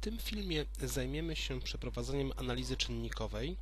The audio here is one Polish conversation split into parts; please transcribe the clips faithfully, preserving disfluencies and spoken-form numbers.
tym filmie zajmiemy się przeprowadzaniem analizy czynnikowej.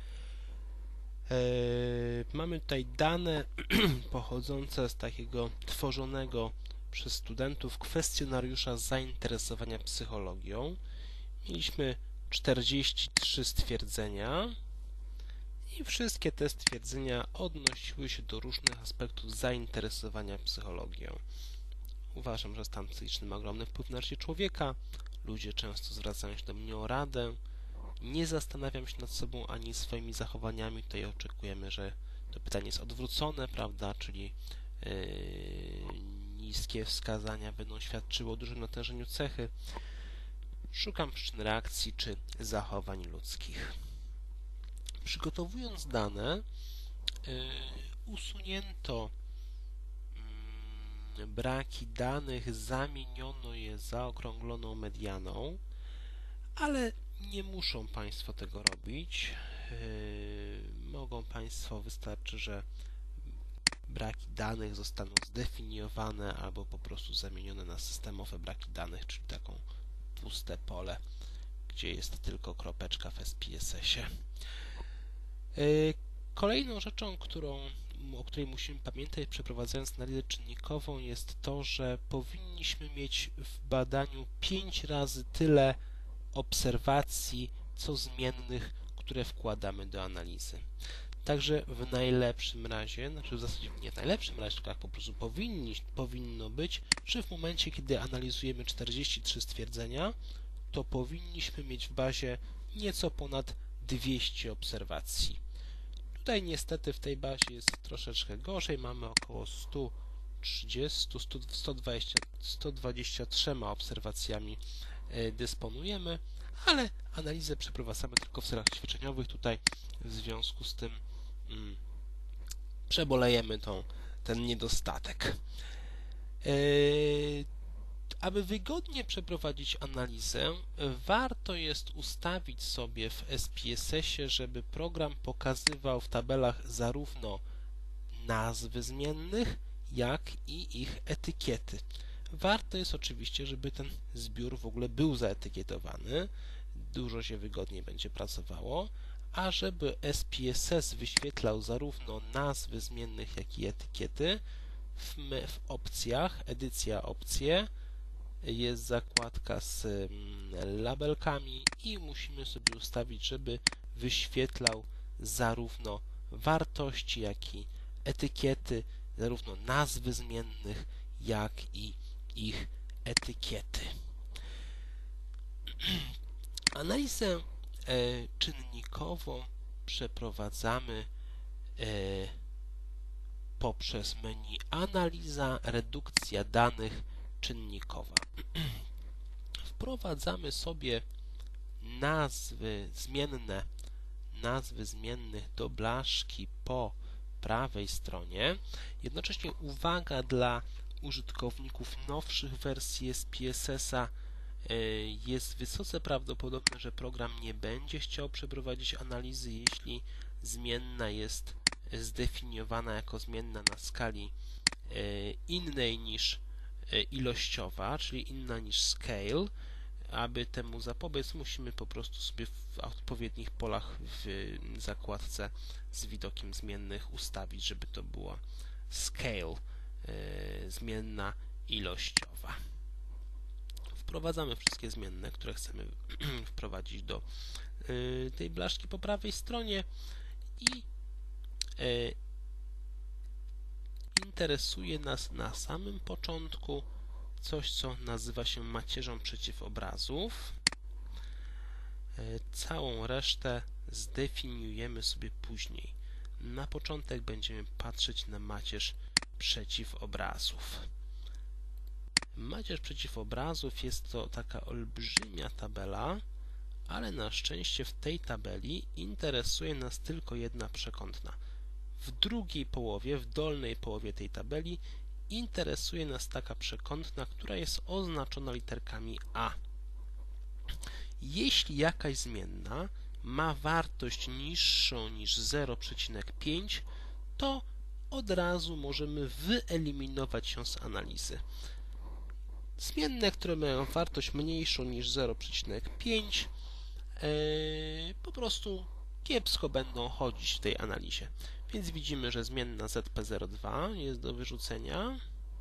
Mamy tutaj dane pochodzące z takiego tworzonego przez studentów kwestionariusza zainteresowania psychologią. Mieliśmy czterdzieści trzy stwierdzenia i wszystkie te stwierdzenia odnosiły się do różnych aspektów zainteresowania psychologią. Uważam, że stan psychiczny ma ogromny wpływ na życie człowieka. Ludzie często zwracają się do mnie o radę. Nie zastanawiam się nad sobą ani swoimi zachowaniami. Tutaj oczekujemy, że to pytanie jest odwrócone, prawda? Czyli yy, niskie wskazania będą świadczyły o dużym natężeniu cechy. Szukam przyczyn reakcji czy zachowań ludzkich. Przygotowując dane, yy, usunięto yy, braki danych, zamieniono je zaokrągloną medianą, ale nie muszą Państwo tego robić. Yy, mogą Państwo, wystarczy, że braki danych zostaną zdefiniowane albo po prostu zamienione na systemowe braki danych, czyli taką puste pole, gdzie jest tylko kropeczka w S P S S-ie. Yy, kolejną rzeczą, którą, o której musimy pamiętać, przeprowadzając analizę czynnikową, jest to, że powinniśmy mieć w badaniu pięć razy tyle obserwacji, co zmiennych, które wkładamy do analizy. Także w najlepszym razie, znaczy w zasadzie nie w najlepszym razie, tylko jak po prostu powinni, powinno być, że w momencie, kiedy analizujemy czterdzieści trzy stwierdzenia, to powinniśmy mieć w bazie nieco ponad dwieście obserwacji. Tutaj niestety w tej bazie jest troszeczkę gorzej, mamy około sto trzydzieści, sto dwadzieścia, sto dwadzieścia trzy obserwacjami dysponujemy, ale analizę przeprowadzamy tylko w celach ćwiczeniowych. Tutaj w związku z tym mm, przebolejemy tą, ten niedostatek. Yy, aby wygodnie przeprowadzić analizę, warto jest ustawić sobie w S P S S-ie, żeby program pokazywał w tabelach zarówno nazwy zmiennych, jak i ich etykiety. Warto jest oczywiście, żeby ten zbiór w ogóle był zaetykietowany, dużo się wygodniej będzie pracowało, a żeby S P S S wyświetlał zarówno nazwy zmiennych, jak i etykiety, w, w opcjach, edycja opcje, jest zakładka z labelkami i musimy sobie ustawić, żeby wyświetlał zarówno wartości, jak i etykiety, zarówno nazwy zmiennych, jak i ich etykiety. Analizę e, czynnikową przeprowadzamy e, poprzez menu Analiza, redukcja danych czynnikowa. Wprowadzamy sobie nazwy zmienne, nazwy zmiennych do blaszki po prawej stronie. Jednocześnie uwaga dla użytkowników nowszych wersji S P S S-a, jest wysoce prawdopodobne, że program nie będzie chciał przeprowadzić analizy, jeśli zmienna jest zdefiniowana jako zmienna na skali innej niż ilościowa, czyli inna niż scale. Aby temu zapobiec, musimy po prostu sobie w odpowiednich polach w zakładce z widokiem zmiennych ustawić, żeby to była scale, zmienna ilościowa. Wprowadzamy wszystkie zmienne, które chcemy wprowadzić do tej blaszki po prawej stronie i interesuje nas na samym początku coś, co nazywa się macierzą przeciwobrazów. Całą resztę zdefiniujemy sobie później. Na początek będziemy patrzeć na macierz przeciwobrazów. Macierz przeciwobrazów jest to taka olbrzymia tabela, ale na szczęście w tej tabeli interesuje nas tylko jedna przekątna. W drugiej połowie, w dolnej połowie tej tabeli interesuje nas taka przekątna, która jest oznaczona literkami A. Jeśli jakaś zmienna ma wartość niższą niż zero przecinek pięć, to od razu możemy wyeliminować ją z analizy. Zmienne, które mają wartość mniejszą niż zero przecinek pięć, yy, po prostu kiepsko będą chodzić w tej analizie. Więc widzimy, że zmienna Z P zero dwa jest do wyrzucenia.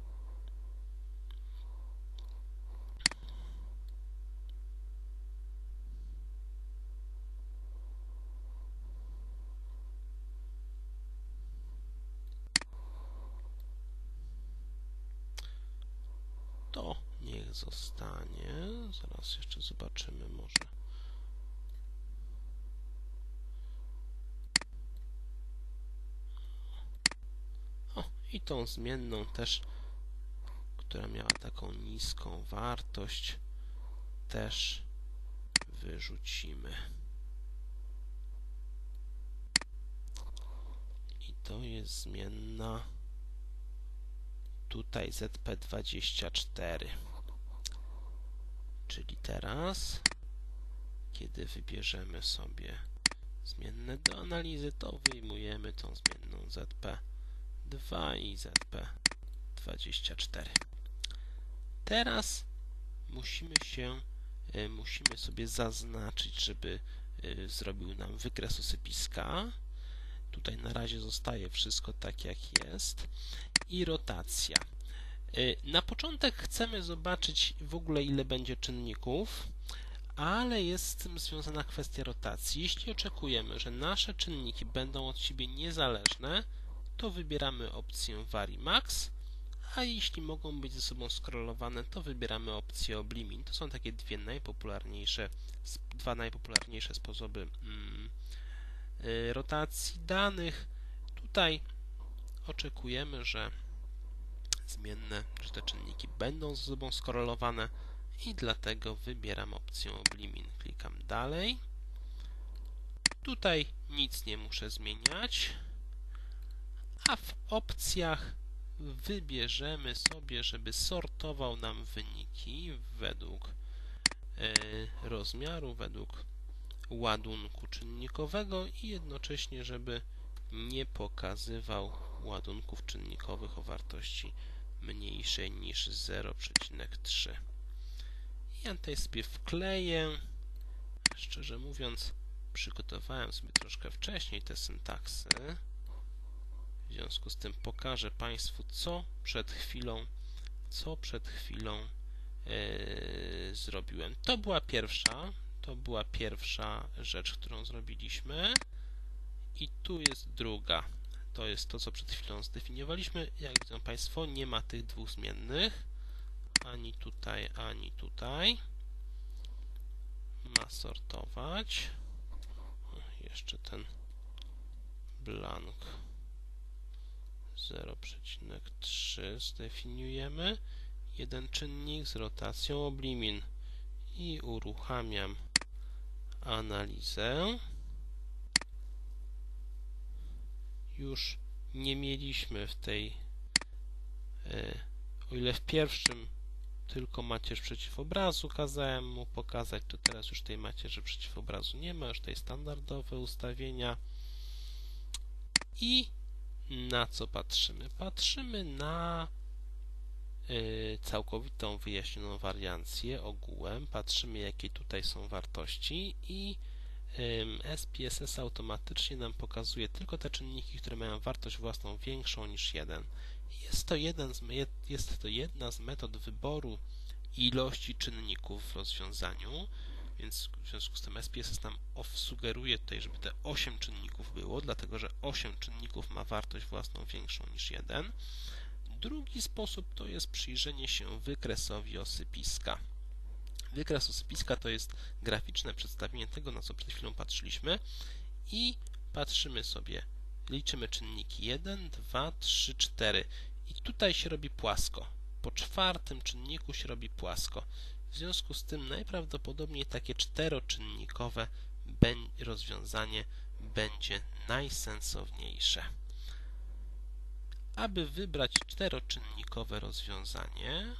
To niech zostanie. Zaraz jeszcze zobaczymy może. O, i tą zmienną też, która miała taką niską wartość, też wyrzucimy. I to jest zmienna tutaj Z P dwadzieścia cztery. Czyli teraz, kiedy wybierzemy sobie zmienne do analizy, to wyjmujemy tą zmienną Z P dwa i Z P dwadzieścia cztery. Teraz musimy się, musimy sobie zaznaczyć, żeby zrobił nam wykres osypiska. Tutaj na razie zostaje wszystko tak, jak jest. I rotacja. Na początek chcemy zobaczyć w ogóle, ile będzie czynników, ale jest z tym związana kwestia rotacji. Jeśli oczekujemy, że nasze czynniki będą od siebie niezależne, to wybieramy opcję Varimax, a jeśli mogą być ze sobą skorelowane, to wybieramy opcję Oblimin. To są takie dwie najpopularniejsze, dwa najpopularniejsze sposoby mm, rotacji danych. Tutaj oczekujemy, że zmienne, że te czynniki będą ze sobą skorelowane i dlatego wybieram opcję Oblimin. Klikam dalej. Tutaj nic nie muszę zmieniać, a w opcjach wybierzemy sobie, żeby sortował nam wyniki według rozmiaru, według ładunku czynnikowego i jednocześnie, żeby nie pokazywał ładunków czynnikowych o wartości mniejszej niż zero przecinek trzy. Ja tutaj sobie wkleję. Szczerze mówiąc, przygotowałem sobie troszkę wcześniej te syntaksy. W związku z tym pokażę Państwu, co przed chwilą, co przed chwilą yy, zrobiłem. To była pierwsza, to była pierwsza rzecz, którą zrobiliśmy. I tu jest druga. To jest to, co przed chwilą zdefiniowaliśmy. Jak widzą Państwo, nie ma tych dwóch zmiennych. Ani tutaj, ani tutaj. Ma sortować. Jeszcze ten blank zero przecinek trzy zdefiniujemy. Jeden czynnik z rotacją Oblimin. I uruchamiam analizę. Już nie mieliśmy w tej, o ile w pierwszym tylko macierz przeciwobrazu kazałem mu pokazać, to teraz już tej macierzy przeciwobrazu nie ma, już tutaj standardowe ustawienia. I na co patrzymy? Patrzymy na całkowitą wyjaśnioną wariancję ogółem, patrzymy, jakie tutaj są wartości i S P S S automatycznie nam pokazuje tylko te czynniki, które mają wartość własną większą niż jeden. Jest to, jeden z, jest to jedna z metod wyboru ilości czynników w rozwiązaniu, więc w związku z tym S P S S nam sugeruje tutaj, żeby te osiem czynników było, dlatego że osiem czynników ma wartość własną większą niż jeden. Drugi sposób to jest przyjrzenie się wykresowi osypiska. Wykres osypiska to jest graficzne przedstawienie tego, na co przed chwilą patrzyliśmy i patrzymy sobie, liczymy czynniki jeden, dwa, trzy, cztery i tutaj się robi płasko. Po czwartym czynniku się robi płasko. W związku z tym najprawdopodobniej takie czteroczynnikowe rozwiązanie będzie najsensowniejsze. Aby wybrać czteroczynnikowe rozwiązanie,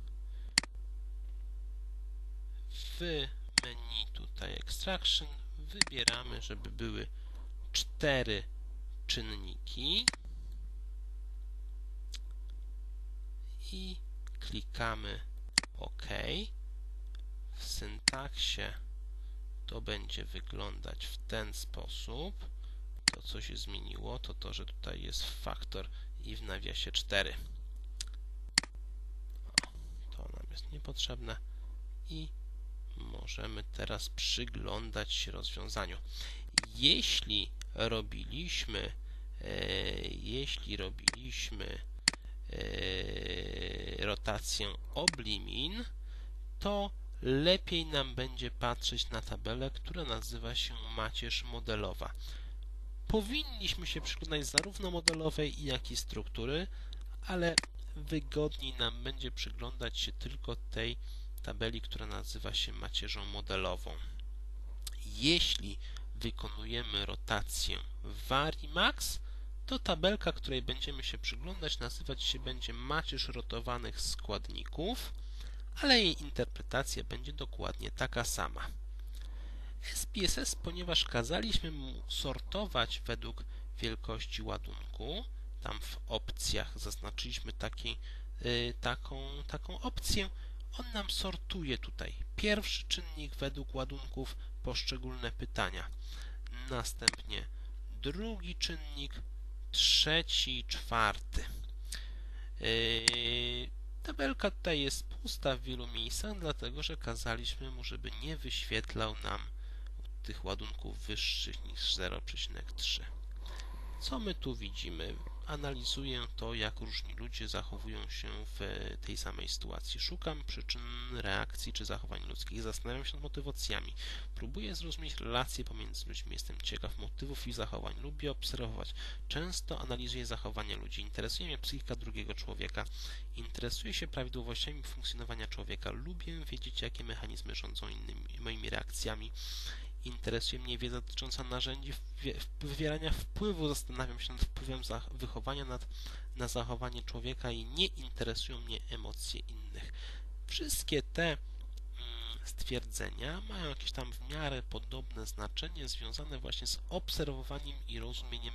w menu tutaj Extraction wybieramy, żeby były cztery czynniki i klikamy OK. W syntaksie to będzie wyglądać w ten sposób. To, co się zmieniło, to to, że tutaj jest faktor i w nawiasie cztery. To nam jest niepotrzebne i możemy teraz przyglądać się rozwiązaniu. Jeśli robiliśmy, e, jeśli robiliśmy e, rotację oblimin, to lepiej nam będzie patrzeć na tabelę, która nazywa się macierz modelowa. Powinniśmy się przyglądać zarówno modelowej, jak i struktury, ale wygodniej nam będzie przyglądać się tylko tej tabeli, która nazywa się macierzą modelową. Jeśli wykonujemy rotację Varimax, to tabelka, której będziemy się przyglądać, nazywać się będzie macierz rotowanych składników, ale jej interpretacja będzie dokładnie taka sama. S P S S, ponieważ kazaliśmy mu sortować według wielkości ładunku, tam w opcjach zaznaczyliśmy taki, y, taką, taką opcję, on nam sortuje tutaj pierwszy czynnik według ładunków, poszczególne pytania, następnie drugi czynnik, trzeci, czwarty. Yy, tabelka tutaj jest pusta w wielu miejscach, dlatego że kazaliśmy mu, żeby nie wyświetlał nam tych ładunków wyższych niż zero przecinek trzy. Co my tu widzimy? Analizuję to, jak różni ludzie zachowują się w tej samej sytuacji. Szukam przyczyn reakcji czy zachowań ludzkich. Zastanawiam się nad motywacjami. Próbuję zrozumieć relacje pomiędzy ludźmi. Jestem ciekaw motywów i zachowań. Lubię obserwować. Często analizuję zachowania ludzi. Interesuje mnie psychika drugiego człowieka. Interesuję się prawidłowościami funkcjonowania człowieka. Lubię wiedzieć, jakie mechanizmy rządzą innymi, moimi reakcjami. Interesuje mnie wiedza dotycząca narzędzi wywierania wpływu. Zastanawiam się nad wpływem wychowania nad, na zachowanie człowieka i nie interesują mnie emocje innych. Wszystkie te stwierdzenia mają jakieś tam w miarę podobne znaczenie związane właśnie z obserwowaniem i rozumieniem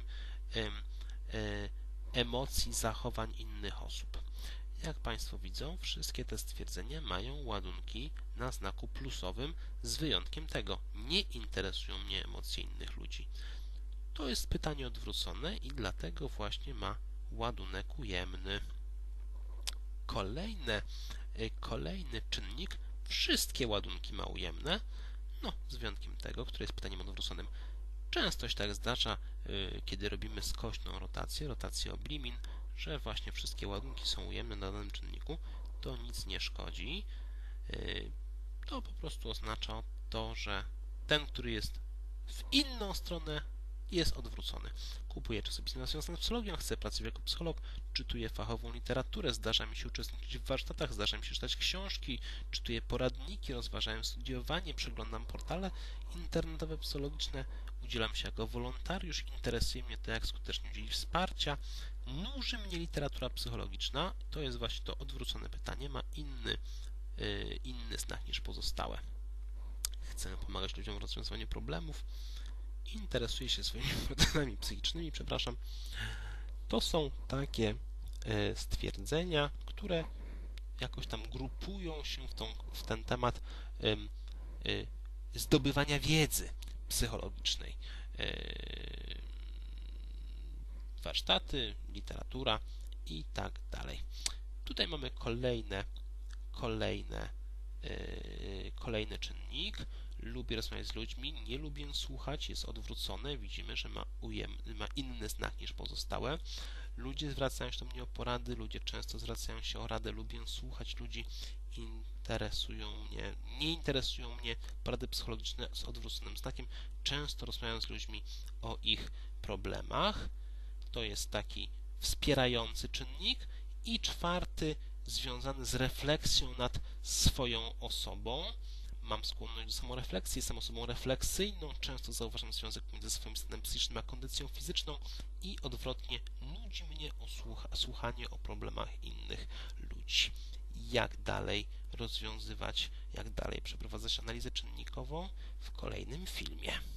emocji, zachowań innych osób. Jak Państwo widzą, wszystkie te stwierdzenia mają ładunki na znaku plusowym, z wyjątkiem tego: nie interesują mnie emocje innych ludzi. To jest pytanie odwrócone i dlatego właśnie ma ładunek ujemny. Kolejne, kolejny czynnik, wszystkie ładunki ma ujemne, no z wyjątkiem tego, które jest pytaniem odwróconym. Często się tak zdarza, kiedy robimy skośną rotację, rotację oblimin, że właśnie wszystkie ładunki są ujemne na danym czynniku. To nic nie szkodzi. To po prostu oznacza to, że ten, który jest w inną stronę, jest odwrócony. Kupuję czasopisma związane z psychologią, chcę pracować jako psycholog, czytuję fachową literaturę, zdarza mi się uczestniczyć w warsztatach, zdarza mi się czytać książki, czytuję poradniki, rozważałem studiowanie, przeglądam portale internetowe psychologiczne, udzielam się jako wolontariusz, interesuje mnie to, jak skutecznie udzielić wsparcia, nuży mnie literatura psychologiczna, to jest właśnie to odwrócone pytanie, ma inny, yy, inny znak niż pozostałe. Chcę pomagać ludziom w rozwiązywaniu problemów, interesuję się swoimi problemami psychicznymi, przepraszam. To są takie yy, stwierdzenia, które jakoś tam grupują się w, tą, w ten temat yy, yy, zdobywania wiedzy psychologicznej. Yy, warsztaty, literatura i tak dalej. Tutaj mamy kolejne, kolejne, yy, kolejny czynnik. Lubię rozmawiać z ludźmi, nie lubię słuchać, jest odwrócone. Widzimy, że ma, ujemny, ma inny znak niż pozostałe. Ludzie zwracają się do mnie o porady, ludzie często zwracają się o radę, lubię słuchać ludzi, interesują mnie, nie interesują mnie porady psychologiczne z odwróconym znakiem. Często rozmawiam z ludźmi o ich problemach. To jest taki wspierający czynnik. I czwarty, związany z refleksją nad swoją osobą. Mam skłonność do samorefleksji, jestem osobą refleksyjną, często zauważam związek między swoim stanem psychicznym a kondycją fizyczną i odwrotnie, nudzi mnie o słuchanie o problemach innych ludzi. Jak dalej rozwiązywać, jak dalej przeprowadzać analizę czynnikową w kolejnym filmie.